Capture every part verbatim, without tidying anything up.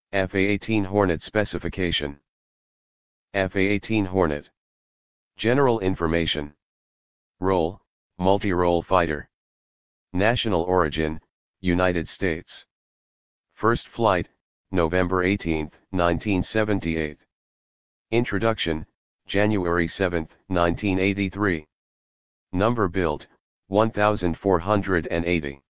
F A eighteen Hornet Specification. F A eighteen Hornet. General Information. Role, multi-role fighter. National origin, United States. First flight, November eighteenth, nineteen seventy-eight. Introduction, January seventh, nineteen eighty-three. Number built, one thousand four hundred eighty.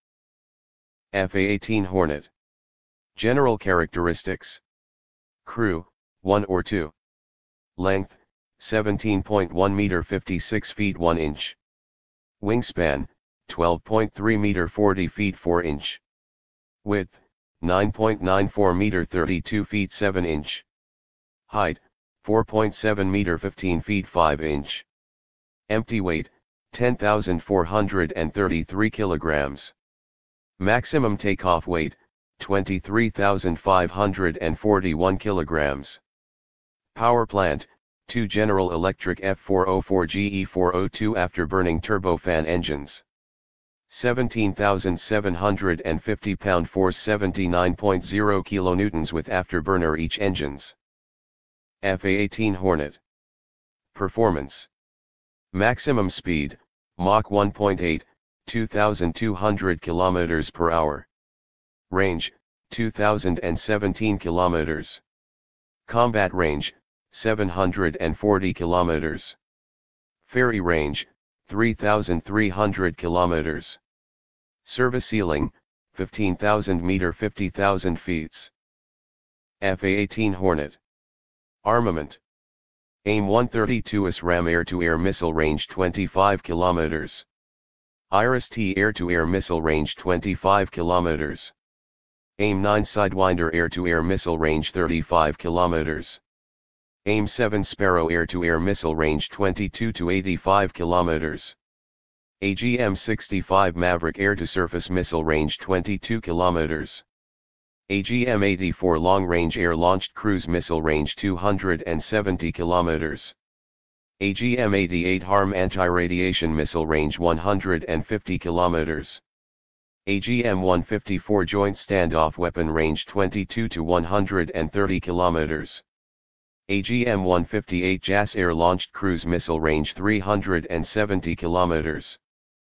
F A eighteen Hornet. General characteristics. Crew, one or two. Length, seventeen point one meter fifty-six feet one inch. Wingspan, twelve point three meter forty feet four inch. Width, nine point nine four meter thirty-two feet seven inch. Height, four point seven meter fifteen feet five inch. Empty weight, ten thousand four hundred thirty-three kilograms. Maximum takeoff weight, twenty-three thousand five hundred forty-one kilograms. Power plant, two General Electric F four oh four G E four oh two afterburning turbofan engines. seventeen thousand seven hundred fifty pound force, seventy-nine point zero kilonewtons with afterburner each engines. F A eighteen Hornet. Performance. Maximum speed, Mach one point eight, two thousand two hundred kilometers per hour. Range, two thousand seventeen kilometers. Combat range, seven hundred forty kilometers. Ferry range, three thousand three hundred kilometers. Service ceiling, fifteen thousand meter, fifty thousand feet. F A eighteen Hornet. Armament. A I M one thirty-two S RAM air-to-air missile range twenty-five kilometers. IRIS-T air-to-air missile range twenty-five kilometers. A I M nine Sidewinder air-to-air missile range thirty-five kilometers. A I M seven Sparrow air-to-air missile range twenty-two to eighty-five kilometers. A G M sixty-five Maverick air-to-surface missile range twenty-two kilometers. A G M eighty-four long-range air-launched cruise missile range two hundred seventy kilometers. A G M eighty-eight HARM anti-radiation missile range one hundred fifty kilometers. A G M one fifty-four joint standoff weapon range twenty-two to one hundred thirty kilometers. A G M one fifty-eight J A S air-launched cruise missile range three hundred seventy kilometers.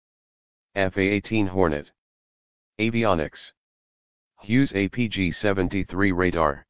F A eighteen Hornet. Avionics. Hughes A P G seventy-three radar.